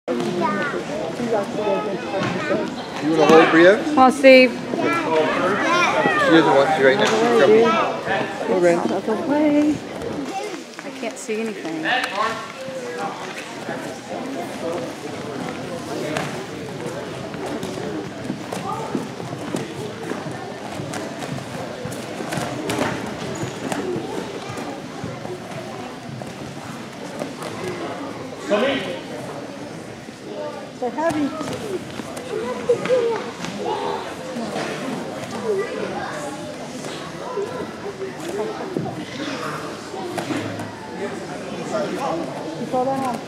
You want to hold Bria? Come on, Steve. She doesn't want to right now. Out of the way. I can't see anything. They're heavy. You saw that one?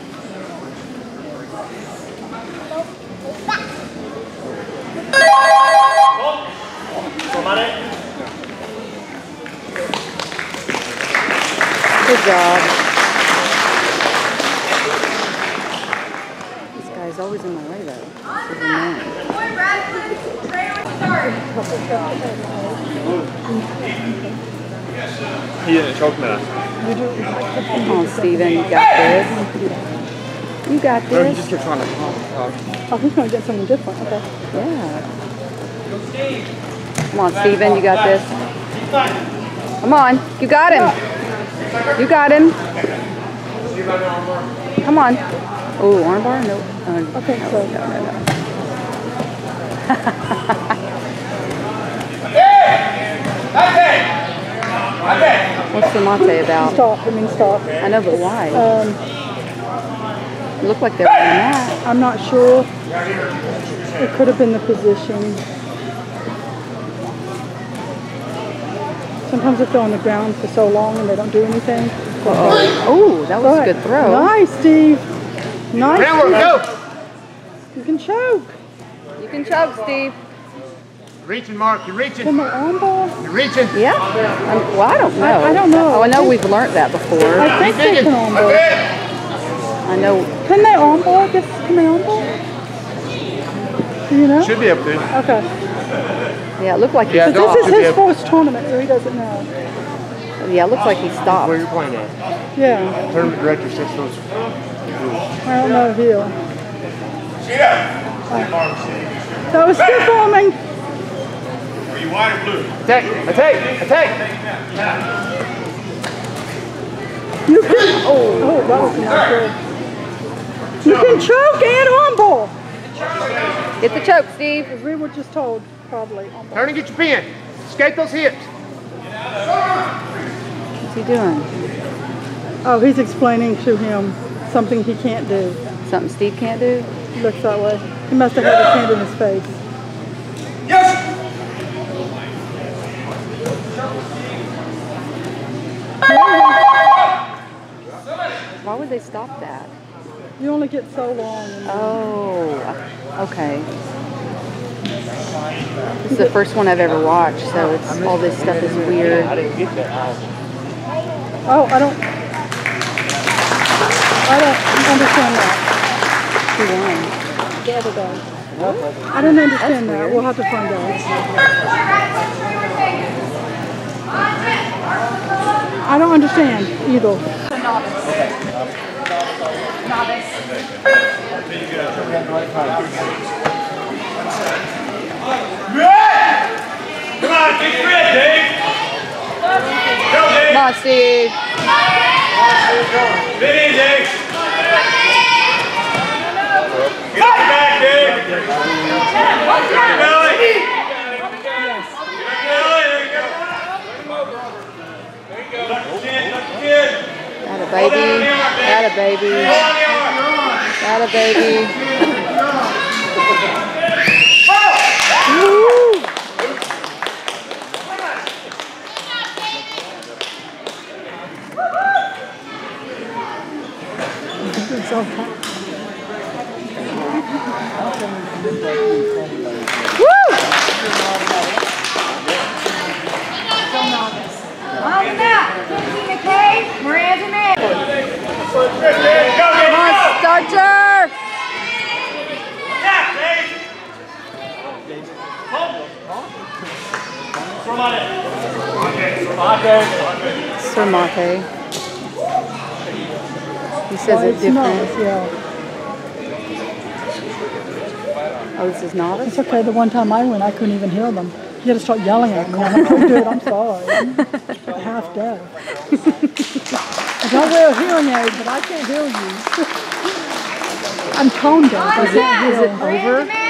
Good job. This guy's always in my way, though. This is annoying. He didn't choke me. Come on, Steven. You got this. You got No, he this. just kept trying to talk. Oh, he's going to get something different. Okay. Yeah. Come on, Steven. You got this. Come on. You got him. You got him. Come on. Oh, armbar? No. Okay, so. No. What's the mate about? Stop. It means stop. I know, but why? It looked like they were on that. I'm not sure. It could have been the position. Sometimes if they're on the ground for so long and they don't do anything. Oh, that was a good throw. Nice, Steve. Nice. Go! You can choke. You can choke, Steve. Reaching, Mark. You're reaching. Can they armbar? You're reaching. Yeah. Well, I don't know. I don't know. Oh, I know we've learned that before. I think they can armbar. I know. Can they armbar? Can they armbar? Do you know? Should be up there. Okay. Yeah, it looked like he But stopped. this is his first tournament, so he doesn't know. Yeah, it looks like he stopped. Where you're playing at? Yeah. Tournament director says those. I don't know if he'll. That was stiff arming. Are you white or blue? Attack! You can. Oh, that was not good. You can choke and armbar. Get the choke, Steve. As we were just told, probably armbar. Turn and get your pin. Escape those hips. What's he doing? Oh, he's explaining to him something he can't do. Something Steve can't do? Looks that way. He must have had his hand in his face. Yes! Why would they stop that? You only get so long. Oh, okay. This is the first one I've ever watched, so it's all this stuff is weird. I didn't get that. Oh, I don't understand that. Who won? The other guy. I don't understand that. We'll have to find out. I don't understand either. Come on, get red, Dave! Go, Dave! Come on, Steve. Fit in, Dave! Get on your back, Dave! Get your belly! Get your belly, there you go! There you go. Tuck your chin, tuck your chin! Atta baby. Atta baby. Atta baby. Woo! Come on, Starcher! Sir Mate. He says it different. Yeah. Oh, this is novice? It's okay. The one time I went, I couldn't even hear them. You had to start yelling at me. I'm like, oh, dude, I'm sorry. I'm half deaf. I don't wear a hearing aid, but I can't hear you. I'm tone deaf. Is it over?